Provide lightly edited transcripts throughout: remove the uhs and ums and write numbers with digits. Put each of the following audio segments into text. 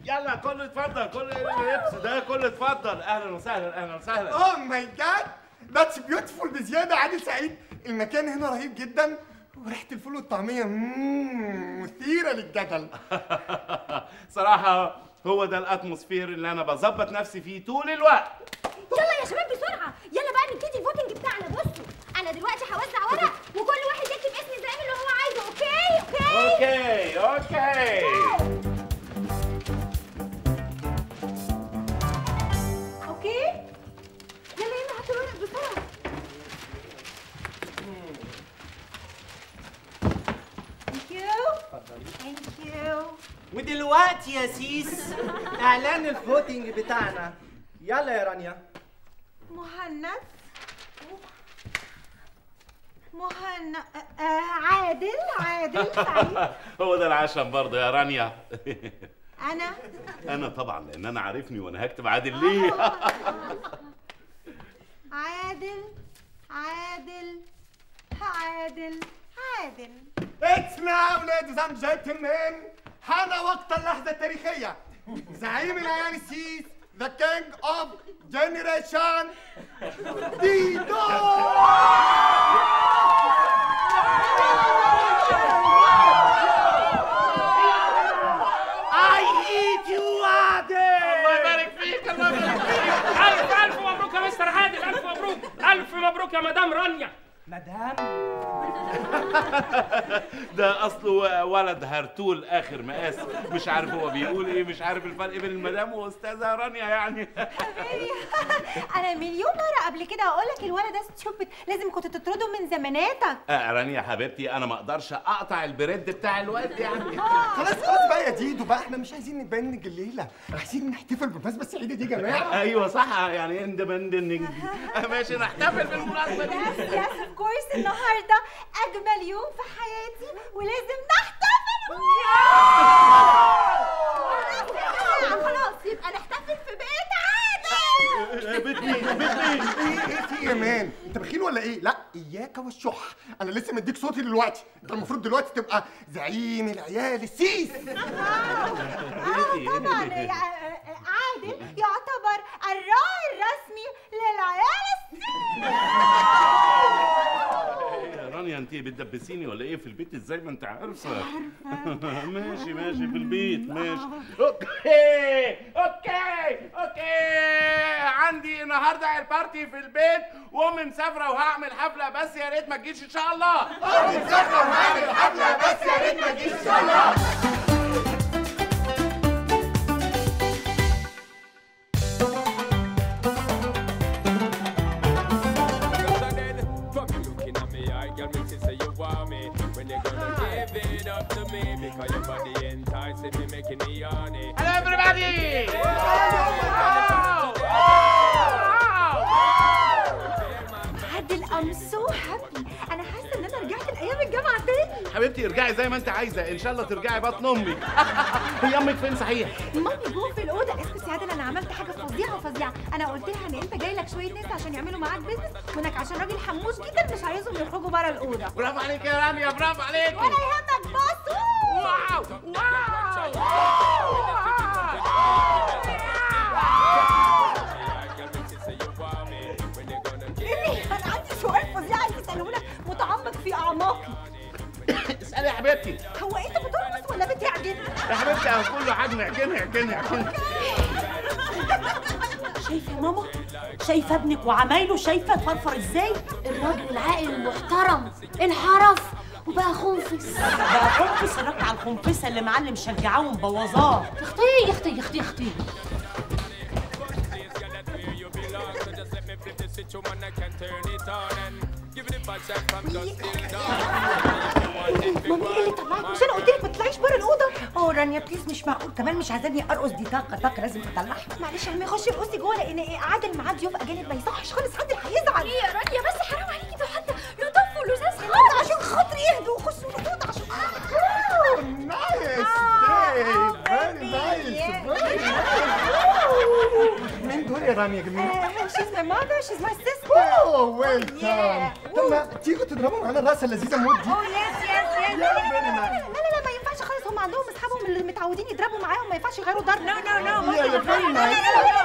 يلا كله اتفضل، كل اللبس ده كله اتفضل. اهلا وسهلا اهلا وسهلا. اوه ماي جاد ذاتس بيوتيفول بزياده. عادل سعيد، المكان هنا رهيب جدا، وريحه الفول والطعميه مثيره للجدل. صراحه هو ده الاتموسفير اللي انا بظبط نفسي فيه طول الوقت. يلا يا شباب بسرعه، يلا بقى نبتدي الفوتنج بتاعنا. بصوا انا دلوقتي هوزع ورق وكل واحد يكتب اسم الزعيم اللي هو عايزه. اوكي اوكي يلا يلا هاتوا الورق بسرعه. ثانك يو. ودلوقتي يا سيس اعلان الفوتنج بتاعنا. يلا يا رانيا. مهند عادل سعيد. هو ده العشم برضه يا رانيا. انا طبعا، لان انا عارفني وانا هكتب عادل ليه. عادل. It's now ladies and gentlemen، حان وقت اللحظة التاريخية. زعيم العيال السيس، the king of generation ديدو. I eat you عادل. الله يبارك فيك، الله يبارك فيك. ألف مبروك يا مستر عادل، ألف مبروك، ألف مبروك يا مدام رانيا. مدام ده اصله ولد هرتول اخر مقاس، مش عارف هو بيقول ايه، مش عارف الفرق بين المدام واستاذه رانيا يعني. انا مليون مره قبل كده هقول لك الولد ده ستوبد، لازم كنت تطرده من زماناتك. رانيا يا حبيبتي، انا ما اقدرش اقطع البريد بتاع الواد يعني. خلاص بقى يا ديدو بقى، احنا مش عايزين نتبنج الليلة، عايزين نحتفل بالمناسبة السعيدة دي يا جماعة. ايوه صح، يعني اندبندنج. ماشي نحتفل بالمناسبة دي. يس اوف كورس، النهارده اجمل يوم في حياتي ولازم نحتفل. خلاص يبقى نحتفل في بيت عادل. بيت مين؟ ايه في يا مان؟ انت بخيل ولا ايه؟ لا اياك والشح، انا لسه مديك صوتي دلوقتي، انت المفروض دلوقتي تبقى زعيم العيال السيس. طبعا عادل يعتبر الراعي الرسمي للعيال السيس. رانيا انت بتدبسيني ولا ايه في البيت؟ ازاي ما انت عارفه. ماشي في البيت ماشي. اوكي عندي النهارده البارتي في البيت، وامي مسافره وهعمل حفله، بس يا ريت ما تجيش ان شاء الله. امي مسافره وهعمل حفله، بس يا ريت ما تجيش ان شاء الله. Hello everybody! عادل I'm so happy. أنا حاسة إن أنا رجعت لأيام الجامعة تاني. حبيبتي ارجعي زي ما انت عايزه، ان شاء الله ترجعي بطن امك. هي امك فين صحيح؟ مامي جوه في الأوضة. اسكت يا عادل، أنا عملت حاجة فظيعة. أنا قلت لها إن أنت جاي لك شوية ناس عشان يعملوا معاك بيزنس، وإنك عشان راجل حموش جدا مش عايزهم يخرجوا بره الأوضة. برافو عليك يا رانيا، برافو عليك. ولا يهمك باص. واو أنا عندي سؤال فظيع عايز أسأله لك، متعمق في أعماقي. اسألي يا حبيبتي. هو أنت بترقص ولا بتعجن؟ يا حبيبتي انا كله حجم، اعجني. شايفه يا ماما؟ شايفه ابنك وعمايله؟ شايفه اتفرفر ازاي؟ الراجل العاقل المحترم انحرف وبقى خنفس. بقى خنفس؟ الراجل على الخنفسه اللي معلم شجعاه ومبوظاه. يا اختي مامي ايه اللي طلعك؟ مش انا قلت لك ما تطلعيش بره الاوضه؟ رانيا بليز، مش معقول كمان مش عايزاني ارقص، دي طاقه لازم اطلعها. معلش يا عمي خشي ارقصي جوه، لان عادل معاه ضيوف اجانب، ما يصحش خالص، عادل هيزعل. ايه يا رانيا بس حرام عليكي، ده حتى لطف ولزاز خالص. عشان خاطري اهدوا وخشوا الاوضه عشان نايس فيري نايس. مين دول يا رانيا جميله؟ شيز ماي ماذر، شيز ماي سيستر. اوه ويل كام. طب ما تيجوا تضربوا معانا الرقصه اللذيذه موت دي. يس لا ما ينفعش خالص، هم عندهم اصحابهم اللي متعودين يضربوا معاهم، ما ينفعش يغيروا ضرب. نو نو نو يا فيري نايس.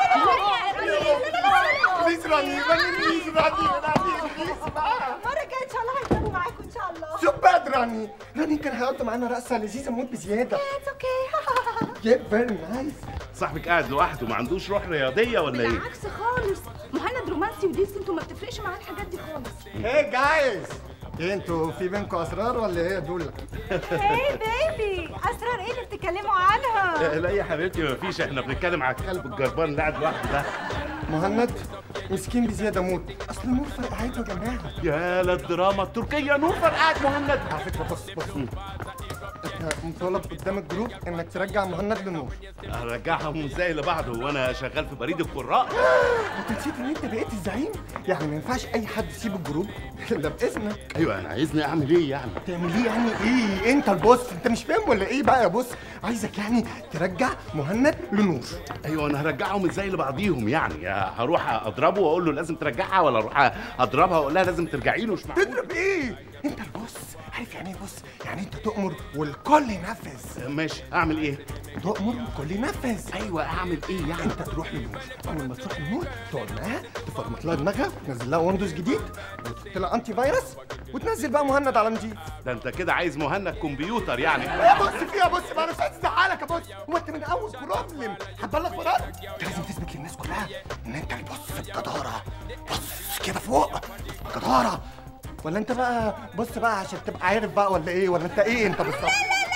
بليز راني بليز بقى. المره الجايه ان شاء الله هيضربوا معاكم ان شاء الله. شوف بقى راني كان هيقضي معانا رقصه لذيذه موت بزياده. اتس اوكي. يا فيري نايس. صاحبك قاعد لوحده ما عندوش روح رياضيه ولا ايه؟ بالعكس خالص، مهند رومانسي وديسنت وما بتفرقش معاه الحاجات دي خالص. هي جايز، ايه انتوا في بينكم اسرار ولا ايه يا دولا؟ هاي بيبي، اسرار ايه اللي بتتكلموا عنها؟ لا يا حبيبتي مفيش، احنا بنتكلم على الكلب الجربان اللي قاعد لوحده ده. مهند مسكين بزياده موت، اصل نور فرقعته يا جماعه. يا للدراما التركيه، نور فرقعت مهند. على فكره بص انت مطالب قدام الجروب انك ترجع مهند لنور. هرجعهم ازاي لبعض وانا شغال في بريد القراء؟ انت نسيت ان انت بقيت الزعيم؟ يعني ما ينفعش اي حد يسيب الجروب الا باذنك. ايوه انا عايزني اعمل ايه يعني؟ تعمل ايه يعني ايه؟ انت البوس، انت مش فاهم ولا ايه بقى يا بوس؟ عايزك يعني ترجع مهند لنور. ايوه انا هرجعهم ازاي لبعضيهم يعني؟ هروح اضربه واقول له لازم ترجعها، ولا اروح اضربها واقول لها لازم ترجعي له؟ مش معقول. تضرب ايه؟ انت البوس، عارف يعني ايه بوس؟ يعني انت تؤمر والكل ينفذ. ماشي، اعمل ايه؟ تؤمر والكل ينفذ. ايوه اعمل ايه يعني؟ انت تروح لنور، اول ما تروح لنور تقعد معاها تفرمط لها دماغها، تنزل لها ويندوز جديد وتحط لها انتي فيروس وتنزل بقى مهند على نضيف. ده انت كده عايز مهند كمبيوتر يعني؟ يا بص فيها بص بقى، انا مش عايز ازعلك يا بص. هو انت من اول بروبلم هتبلغ فرار؟ انت لازم تثبت للناس كلها ان انت البص بجداره، بص كده فوق بجداره. ولا انت بقى بص بقى عشان تبقى عارف بقى ولا ايه؟ ولا انت ايه انت بالظبط؟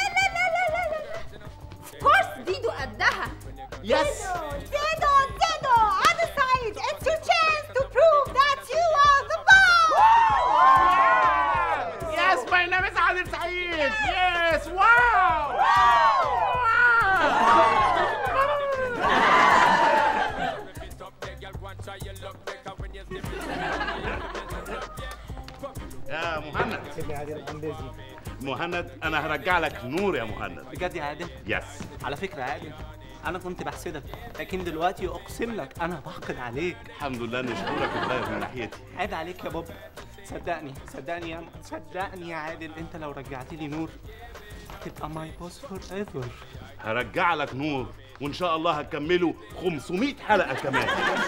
كورس ديدو قدها. يس. ديدو عادل سعيد، it's your chance to prove that you are the boss. يس ماي نيم از عادل سعيد. يس واو. يا مهند. سيبني عادل، I'm busy. مهند انا هرجع لك نور يا مهند. بجد يا عادل؟ يس. على فكرة يا عادل، أنا كنت بحسدك، لكن دلوقتي أقسم لك أنا بحقد عليك. الحمد لله نشكرك والله من ناحيتي. عيب عليك يا بابا. صدقني يا عادل، أنت لو رجعت لي نور تبقى ماي بوس فور ايفر. هرجع لك نور وان شاء الله هكمله 500 حلقة كمان.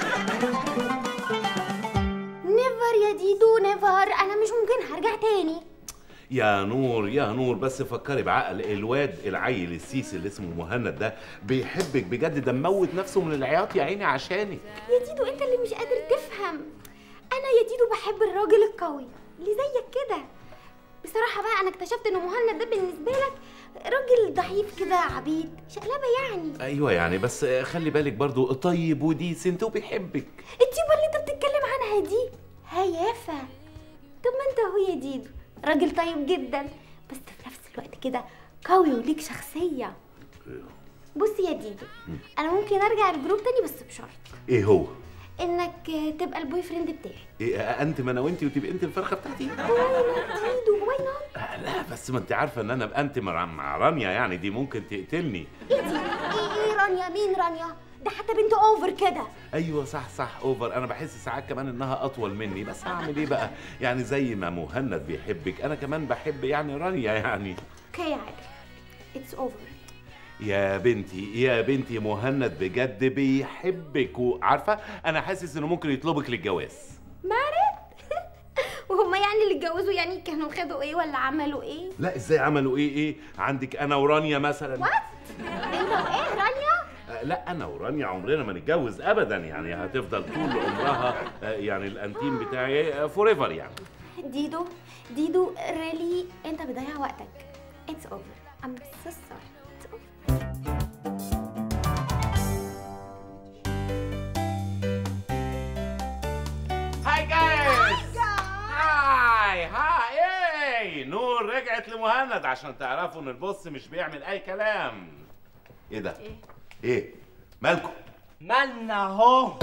نيفر يا ديدو نيفر، انا مش ممكن هرجع تاني. يا نور بس فكري بعقل. الواد العيل السيسي اللي اسمه مهند ده بيحبك بجد، ده مموت نفسه من العياط يا عيني عشانك. يا ديدو انت اللي مش قادر تفهم. انا يا ديدو بحب الراجل القوي اللي زيك كده. بصراحة بقى انا اكتشفت ان مهند ده بالنسبة لك راجل ضعيف كده، عبيد شقلبة يعني. ايوه يعني، بس خلي بالك برضو طيب وديسنت وبيحبك. التيبة اللي انت بتتكلم عنها دي هيافة. طب ما انت اهو يا ديدو راجل طيب جدا، بس في نفس الوقت كده قوي وليك شخصية. بص يا ديدو، انا ممكن ارجع الجروب تاني بس بشرط. ايه هو؟ انك تبقى البوي فريند بتاعي. إيه انت ما انا وانتي وتبقى انت الفرخه بتاعتي؟ واي نوت ديدو، واي نوت؟ لا بس ما انت عارفه ان انا ابقى انت مع رانيا، يعني دي ممكن تقتلني. ايه دي؟ ايه رانيا؟ مين رانيا؟ ده حتى بنت اوفر كده. ايوه صح اوفر. انا بحس ساعات كمان انها اطول مني، بس هعمل ايه بقى؟ يعني زي ما مهند بيحبك انا كمان بحب يعني رانيا يعني. اوكي يا عادل، اتس اوفر. يا بنتي مهند بجد بيحبك، وعارفه انا حاسس انه ممكن يطلبك للجواز. مارد؟ وهم يعني اللي اتجوزوا يعني كانوا خدوا ايه ولا عملوا ايه؟ لا ازاي عملوا ايه؟ عندك انا ورانيا مثلا. وات؟ انت وايه رانيا؟ لا انا ورانيا عمرنا ما نتجوز ابدا، يعني هتفضل طول عمرها يعني الانتيم بتاعي فور ايفر يعني. ديدو ريلي انت بتضيع وقتك. اتس اوفر. ام سو سوري. هاي جايز. هاي نور رجعت لمهند عشان تعرفوا ان البص مش بيعمل اي كلام. ايه ده؟ ايه مالكم؟ مالنا اهو.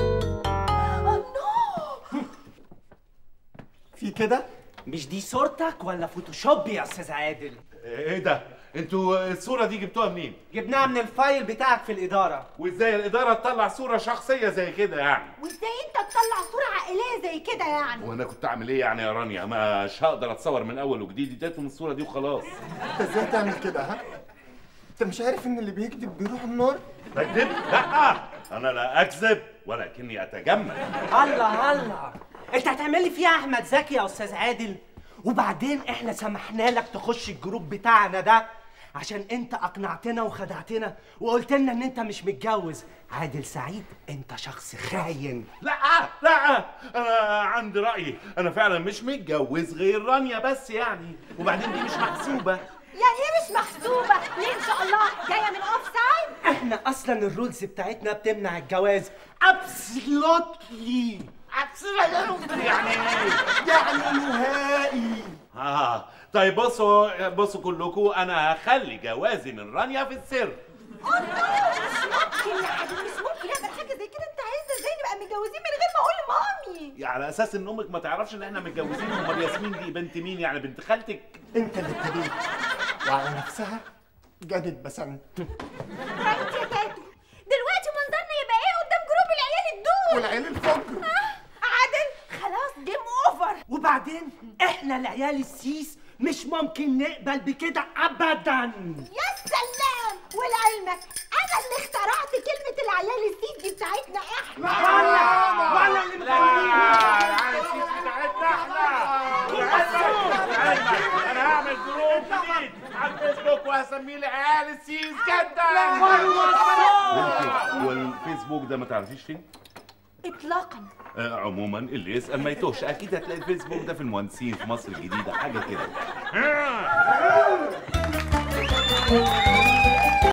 في كده؟ مش دي صورتك ولا فوتوشوب يا استاذ عادل؟ ايه ده؟ انتوا الصورة دي جبتوها منين؟ جبناها من الفايل بتاعك في الإدارة. وازاي الإدارة تطلع صورة شخصية زي كده يعني؟ وازاي انت تطلع صورة عائلية زي كده يعني؟ وانا كنت اعمل ايه يعني يا رانيا؟ مش هقدر اتصور من اول وجديد، اديتهم الصورة دي وخلاص. انت ازاي تعمل كده ها؟ انت مش عارف ان اللي بيكذب بيروح النار؟ بكذب؟ لا، انا لا اكذب ولكني اتجمل. الله الله، انت هتعمل لي فيها احمد زكي يا استاذ عادل؟ وبعدين احنا سمحنا لك تخش الجروب بتاعنا ده عشان انت اقنعتنا وخدعتنا وقلت لنا ان انت مش متجوز. عادل سعيد انت شخص خاين. لا، انا عندي رأيي، انا فعلا مش متجوز غير رانيا بس يعني، وبعدين دي مش محسوبة. يعني ايه مش محسوبه؟ ليه ان شاء الله جايه من اوف سايد؟ احنا اصلا الرولز بتاعتنا بتمنع الجواز ابسولوتلي. يعني ايه؟ يعني نهائي. طيب بصوا كلكم، انا هخلي جوازي من رانيا في السر. مش ممكن يا عادل، مش ممكن يعمل حاجه زي كده. انت عايزه ازاي نبقى متجوزين من غير ما اقول لمامي؟ على اساس ان امك ما تعرفش ان احنا متجوزين. امال ياسمين دي بنت مين يعني؟ بنت خالتك؟ انت اللي ابتديت وعلى نفسها جدت بسنت. انت يا تاتو دلوقتي منظرنا يبقى ايه قدام جروب العيال الدول والعيال الفجر. عادل خلاص جيم اوفر. وبعدين احنا العيال السيس مش ممكن نقبل بكده ابدا. يا سلام، ولعلمك انا اللي اخترعت كلمه العيال السيس دي بتاعتنا احنا. ولا اللي العيال السيس بتاعتنا احنا. انا هعمل جروب جديد على الفيسبوك وهسميه العيال السيس جدا. والفيسبوك ده ما تعرفيش فين؟ اطلاقا. عموما اللي يسأل ما يتوهش، اكيد هتلاقي الفيسبوك ده في المهندسين في مصر الجديدة، حاجة كده.